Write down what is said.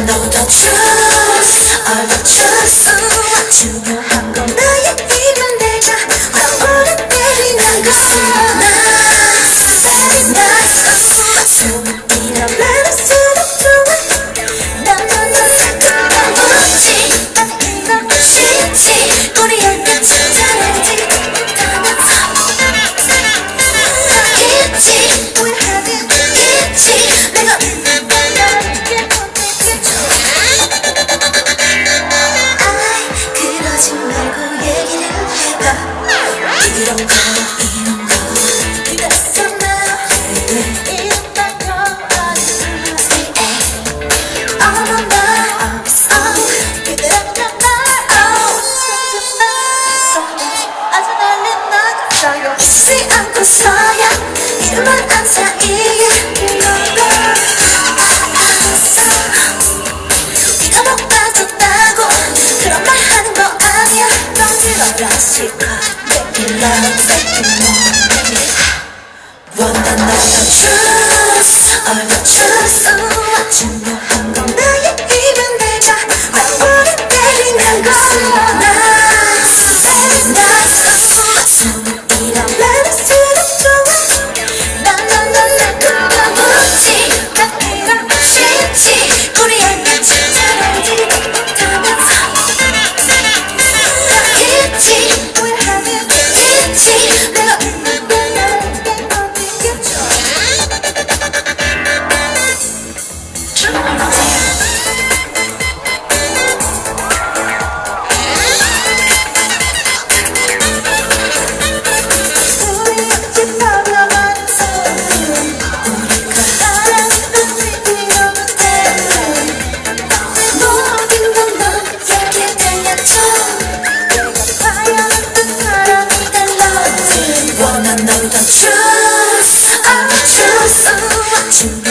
know the truth, all the truth. 중요한 건 나의 입은 내가 아무리 때리는 거. Very nice. 소문이라 말할수록 좋아. 나는 살금만 웃지. 나는 이런 거 싫지. 우리 같이 잘하지. 이런 거 이런 거 그랬었나요? 이랬던 거 Say it all on my 그랬던 날 아주 달린 나겠어요. 잊지 않고서야 이만 한 사이에 네가 못 빠졌다고 그런 말 하는 거 아니야. 넌 들어라 실컷 원한 너의 truth, all the truth. 중요한 건 나의 입은 내가 아무리 때리는 거. Very nice. 소문이란 말할수록 좋아. 나는 살금만 웃지. 난 이런 거 싫지. 우리 같이 잘하지. 못하면서 있지. Know the truth, all the truth.